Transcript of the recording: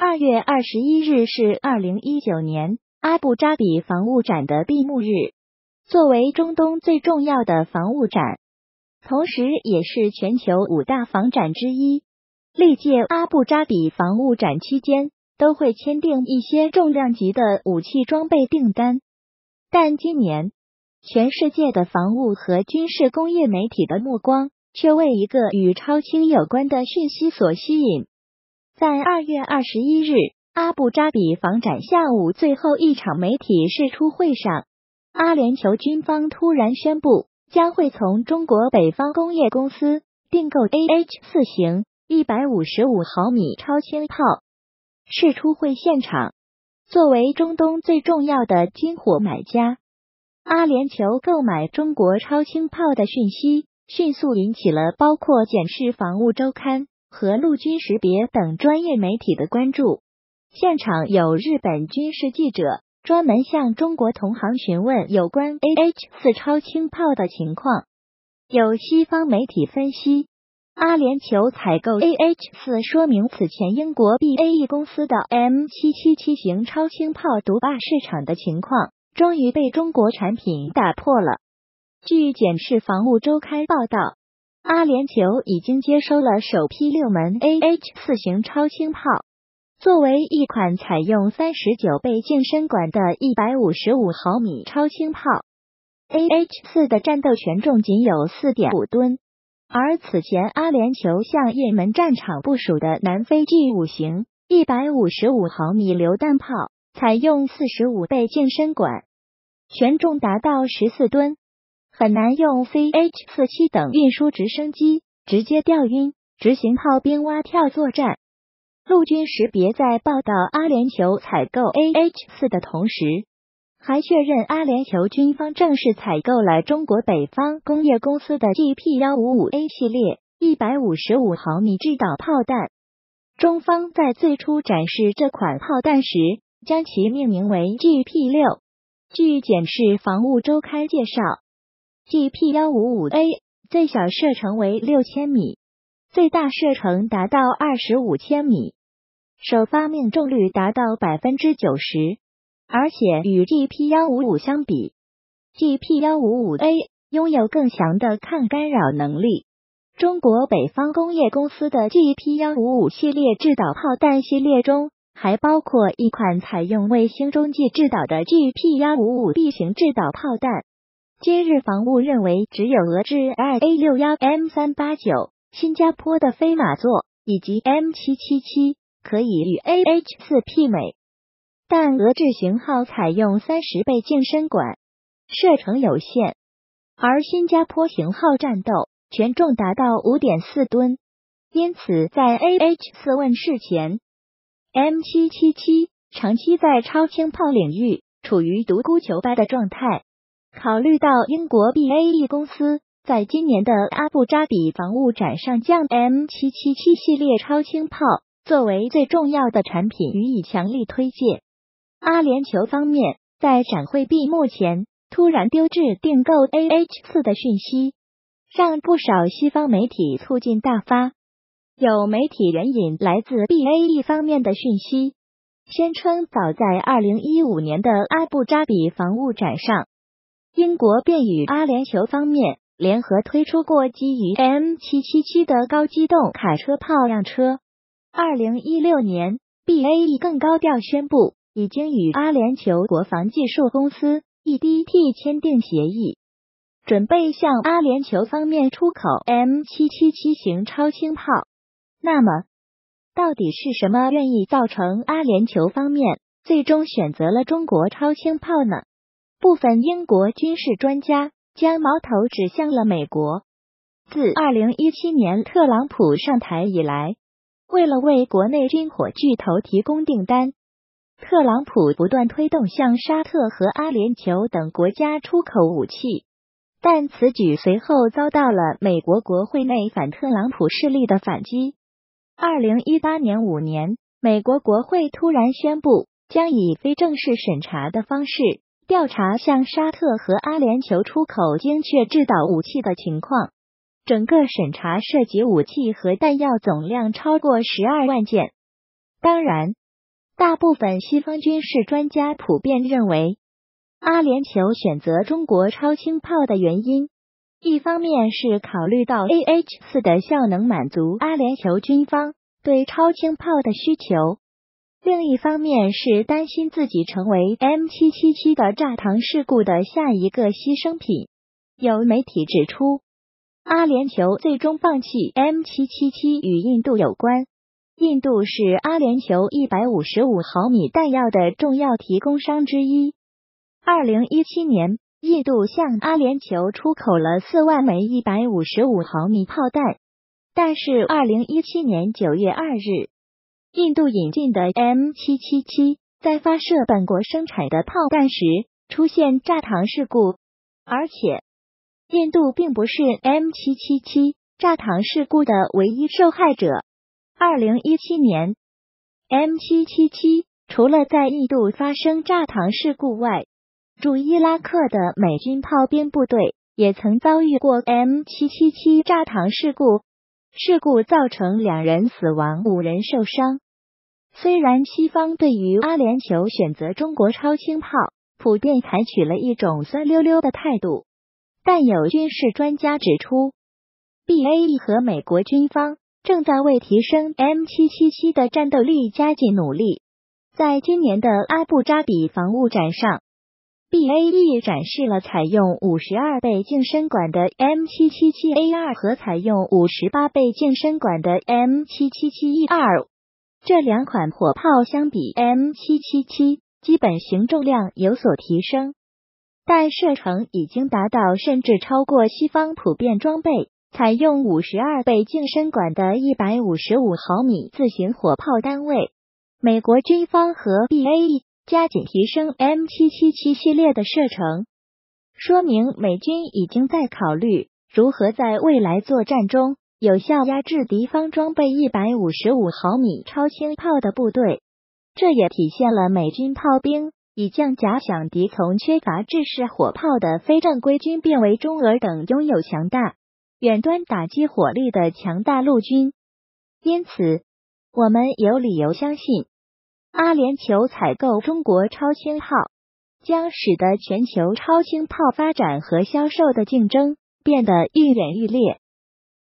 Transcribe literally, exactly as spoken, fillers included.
二月二十一日是二零一九年阿布扎比防务展的闭幕日，作为中东最重要的防务展，同时也是全球五大防展之一。历届阿布扎比防务展期间都会签订一些重量级的武器装备订单，但今年全世界的防务和军事工业媒体的目光却为一个与超轻有关的讯息所吸引。在二月二十一日阿布扎比防展下午最后一场媒体释出会上，阿联酋军方突然宣布将会从中国北方工业公司订购 A H 四 型一百五十五毫米超轻炮。释出会现场，作为中东最重要的军火买家，阿联酋购买中国超轻炮的讯息迅速引起了包括检视防务周刊和陆军识别等专业媒体的关注。现场有日本军事记者专门向中国同行询问有关 A H 四 超轻炮的情况。有西方媒体分析，阿联酋采购 A H 四 说明此前英国 B A E 公司的 M 七七七 型超轻炮独霸市场的情况终于被中国产品打破了。据检视防务周刊报道，阿联酋已经接收了首批六门 A H 四 型超轻炮，作为一款采用三十九倍近身管的一百五十五毫米超轻炮， A H 四 的战斗权重仅有 四点五吨，而此前阿联酋向也门战场部署的南非 G 五 型一百五十五毫米榴弹炮采用四十五倍近身管，权重达到十四吨，很难用 C H 四十七 等运输直升机直接调运执行炮兵蛙跳作战。陆军识别在报道阿联酋采购 A H 四 的同时，还确认阿联酋军方正式采购了中国北方工业公司的 G P 一五五 A 系列一百五十五毫米制导炮弹。中方在最初展示这款炮弹时将其命名为 G P 六。据检视防务周刊介绍， G P 一五五 A 最小射程为六千米，最大射程达到二十五千米，首发命中率达到 百分之九十， 而且与 G P 一五五 相比， G P 一五五 A 拥有更强的抗干扰能力。中国北方工业公司的 G P 一五五 系列制导炮弹系列中还包括一款采用卫星中继制导的 G P 一五五 B 型制导炮弹。今日防务认为只有俄制 L A 六十一 M 三八九、新加坡的飞马座以及 M 七七七可以与 A H 四 媲美，但俄制型号采用三十倍近身管，射程有限，而新加坡型号战斗权重达到 五点四吨，因此在 A H 四 问世前， M 七七七 长期在超轻炮领域处于独孤求败的状态。考虑到英国 B A E 公司在今年的阿布扎比防务展上将 M 七七七 系列超轻炮作为最重要的产品予以强力推荐，阿联酋方面在展会闭幕前突然丢掷订购 A H 四 的讯息，让不少西方媒体促进大发。有媒体援引来自 B A E 方面的讯息，宣称早在二零一五年的阿布扎比防务展上，英国便与阿联酋方面联合推出过基于 M 七七七 的高机动卡车炮样车。二零一六年 B A E 更高调宣布已经与阿联酋国防技术公司 E D T 签订协议，准备向阿联酋方面出口 M 七七七 型超轻炮。那么到底是什么愿意造成阿联酋方面最终选择了中国超轻炮呢？部分英国军事专家将矛头指向了美国。自二零一七年特朗普上台以来，为了为国内军火巨头提供订单，特朗普不断推动向沙特和阿联酋等国家出口武器，但此举随后遭到了美国国会内反特朗普势力的反击。二零一八年五年，美国国会突然宣布将以非正式审查的方式调查向沙特和阿联酋出口精确制导武器的情况。整个审查涉及武器和弹药总量超过十二万件。当然， 大部分西方军事专家普遍认为，阿联酋选择中国超轻炮的原因，一方面是考虑到 A H 四 的效能满足阿联酋军方对超轻炮的需求，另一方面是担心自己成为 M 七七七 的炸膛事故的下一个牺牲品。有媒体指出，阿联酋最终放弃 M 七七七 与印度有关，印度是阿联酋一百五十五毫米弹药的重要提供商之一。二零一七年，印度向阿联酋出口了四万枚一百五十五毫米炮弹，但是二零一七年九月二日，印度引进的 M 七七七 在发射本国生产的炮弹时出现炸膛事故，而且印度并不是 M 七七七 炸膛事故的唯一受害者。二零一七年 M 七七七 除了在印度发生炸膛事故外，驻伊拉克的美军炮兵部队也曾遭遇过 M 七七七 炸膛事故，事故造成两人死亡，五人受伤。虽然西方对于阿联酋选择中国超轻炮普遍采取了一种酸溜溜的态度，但有军事专家指出 ，B A E 和美国军方正在为提升 M 七七七 的战斗力加紧努力。在今年的阿布扎比防务展上， B A E 展示了采用五十二倍净深管的 M 七七七 A 二 和采用五十八倍净深管的 M 七七七 E 二。这两款火炮相比 M 七七七 基本行重量有所提升，但射程已经达到甚至超过西方普遍装备采用五十二倍净深管的一百五十五毫米自行火炮单位。美国军方和 B A E 加紧提升 M 七七七 系列的射程，说明美军已经在考虑如何在未来作战中有效压制敌方装备一百五十五毫米超轻炮的部队。这也体现了美军炮兵已将假想敌从缺乏制式火炮的非正规军变为中俄等拥有强大远端打击火力的强大陆军。因此，我们有理由相信，阿联酋采购中国超轻炮将使得全球超轻炮发展和销售的竞争变得愈演愈烈。